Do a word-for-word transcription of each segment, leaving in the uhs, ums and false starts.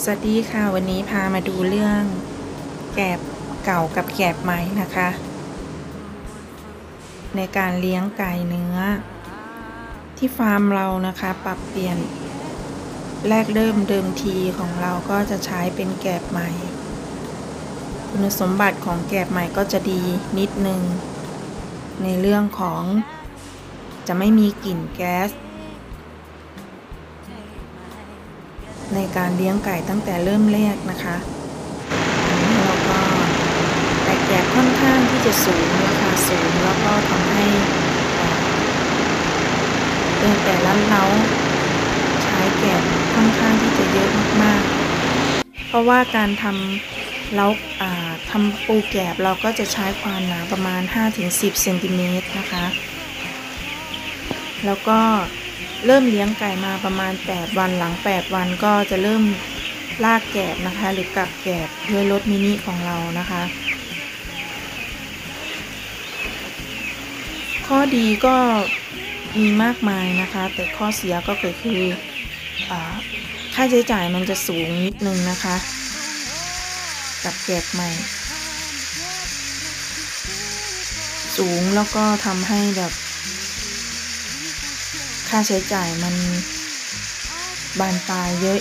สวัสดีค่ะวันนี้พามาดูเรื่องแกบเก่ากับแกบใหม่นะคะในการเลี้ยงไก่เนื้อที่ฟาร์มเรานะคะปรับเปลี่ยนแรกเริ่มเดิมทีของเราก็จะใช้เป็นแกบใหม่คุณสมบัติของแกบใหม่ก็จะดีนิดนึงในเรื่องของจะไม่มีกลิ่นแก๊สในการเลี้ยงไก่ตั้งแต่เริ่มแรกนะคะแล้วก็แต่แกบค่อนข้างที่จะสูงราคาสูงแล้วก็ทำให้แต่ละเล้าใช้แกบค่อนข้างที่จะเยอะมากๆเพราะว่าการทำเล้าทำปูแกบเราก็จะใช้ความหนาประมาณ ห้าถึงสิบ เซนติเมตรนะคะแล้วก็เริ่มเลี้ยงไก่มาประมาณแปดวันหลังแปดวันก็จะเริ่มลากแกบนะคะหรือกักแกบด้วยรถมินิของเรานะคะข้อดีก็มีมากมายนะคะแต่ข้อเสียก็คือคือค่าใช้จ่ายมันจะสูงนิดนึงนะคะกับแกบใหม่สูงแล้วก็ทำให้แบบค่าใช้จ่ายมันบานปลายเยอะ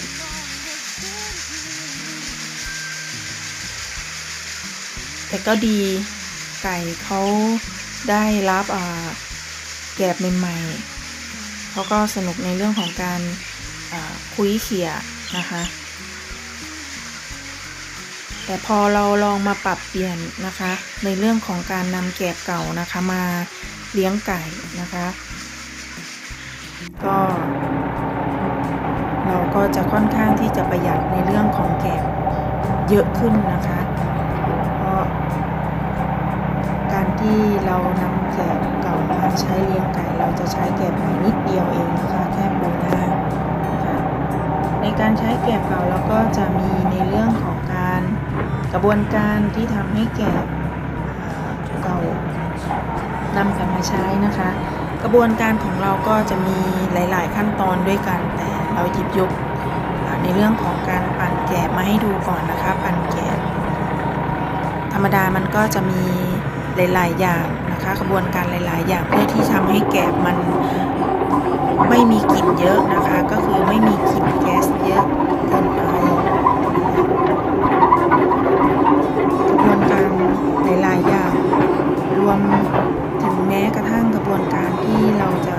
แต่ก็ดีไก่เขาได้รับแกบใหม่ๆเขาก็สนุกในเรื่องของการคุยเขี่ยนะคะแต่พอเราลองมาปรับเปลี่ยนนะคะในเรื่องของการนำแกบเก่านะคะมาเลี้ยงไก่นะคะก็เราก็จะค่อนข้างที่จะประหยัดในเรื่องของแกบเยอะขึ้นนะคะเพราะการที่เรานำแกบเก่ามาใช้เลี้ยงไก่เราจะใช้แกบใหม่นิดเดียวเองนะคะแค่ปูหน้าค่ะในการใช้แกบเก่าเราก็จะมีในเรื่องของการกระบวนการที่ทำให้แกบเก่านำกลับมาใช้นะคะกระบวนการของเราก็จะมีหลายๆขั้นตอนด้วยกันแต่เราหยิบยกในเรื่องของการปั่นแกบมาให้ดูก่อนนะคะปั่นแกบธรรมดามันก็จะมีหลายๆอย่างนะคะกระบวนการหลายๆอย่างเพื่อที่ทำให้แกบมันไม่มีกลิ่นเยอะนะคะก็คือไม่มีกลิ่นแก๊สเยอะเกินไปกระบวนการหลายๆอย่างรวมถึงแม้กระทั่งกระบวนการที่เราจะ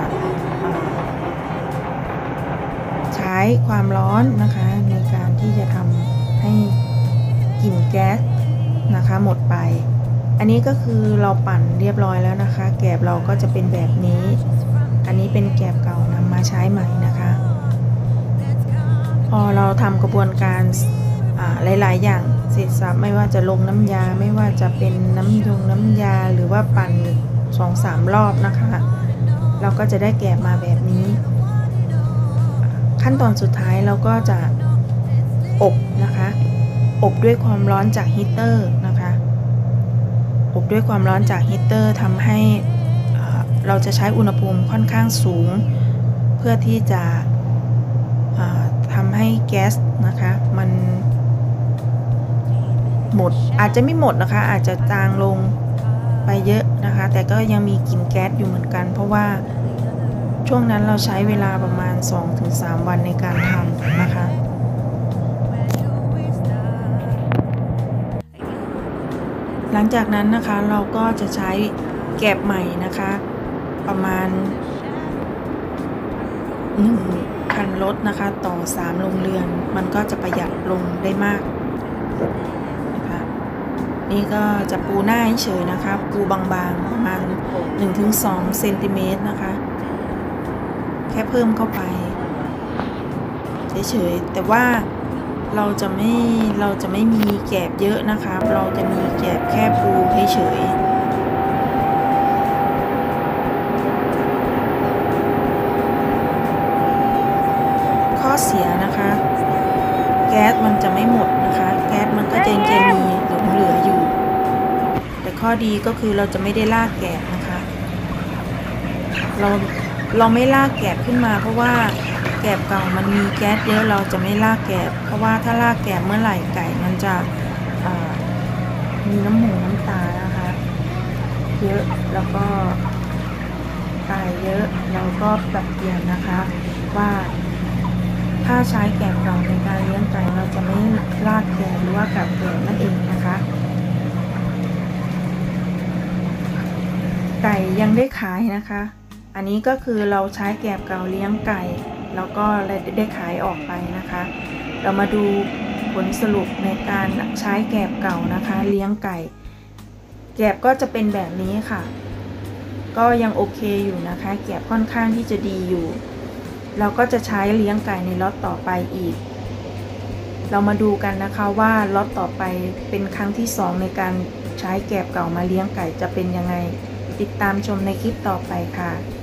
ใช้ความร้อนนะคะในการที่จะทำให้กลิ่นแก๊สนะคะหมดไปอันนี้ก็คือเราปั่นเรียบร้อยแล้วนะคะแกบเราก็จะเป็นแบบนี้อันนี้เป็นแกบเก่านำมาใช้ใหม่นะคะพอเราทำกระบวนการหลายๆอย่างเสร็จสับไม่ว่าจะลงน้ำยาไม่ว่าจะเป็นน้ำยงน้ำยาหรือว่าปั่น สองสาม รอบนะคะเราก็จะได้แกบมาแบบนี้ขั้นตอนสุดท้ายเราก็จะอบนะคะอบด้วยความร้อนจากฮีตเตอร์นะคะอบด้วยความร้อนจากฮีตเตอร์ทำให้เราจะใช้อุณหภูมิค่อนข้างสูงเพื่อที่จะทำให้แก๊สนะคะมันหมดอาจจะไม่หมดนะคะอาจจะจางลงไปเยอะนะคะแต่ก็ยังมีกลิ่นแก๊สอยู่เหมือนกันเพราะว่าช่วงนั้นเราใช้เวลาประมาณ สองถึงสาม วันในการทำนะคะหลังจากนั้นนะคะเราก็จะใช้แกบใหม่นะคะประมาณหนึ่งคันรถนะคะต่อสามโรงเรือนมันก็จะประหยัดลงได้มากนะคะนี่ก็จะปูหน้าเฉยๆนะคะปูบางๆประมาณ หนึ่งถึงสอง เซนติเมตรนะคะแค่เพิ่มเข้าไปเฉยๆแต่ว่าเราจะไม่เราจะไม่มีแกบเยอะนะคะเราจะมีแกบแค่ปูเฉยๆข้อเสียนะคะแก๊สมันจะไม่หมดนะคะแก๊สมันก็จะจะมีหลงเหลืออยู่แต่ข้อดีก็คือเราจะไม่ได้ลากแกบนะคะเราเราไม่ลากแกบขึ้นมาเพราะว่าแกบเก่ามันมีแก๊สเยอะเราจะไม่ลากแกบเพราะว่าถ้าลากแกบเมื่อไหร่ไก่มันจะมีน้ำหมูน้ำตานะคะเยอะแล้วก็ตายเยอะเราก็ปรับเปลี่ยนนะคะว่าถ้าใช้แกบเก่าในการเลี้ยงไก่เราจะไม่ลากแกบหรือว่ากับแกบนั่นเองนะคะไก่ยังได้ขายนะคะอันนี้ก็คือเราใช้แกบเก่าเลี้ยงไก่แล้วก็ได้ขายออกไปนะคะเรามาดูผลสรุปในการใช้แกบเก่านะคะเลี้ยงไก่แกบก็จะเป็นแบบนี้ค่ะก็ยังโอเคอยู่นะคะแกบค่อนข้างที่จะดีอยู่เราก็จะใช้เลี้ยงไก่ในล็อตต่อไปอีกเรามาดูกันนะคะว่าล็อตต่อไปเป็นครั้งที่สองในการใช้แกบเก่ามาเลี้ยงไก่จะเป็นยังไงติดตามชมในคลิปต่อไปค่ะ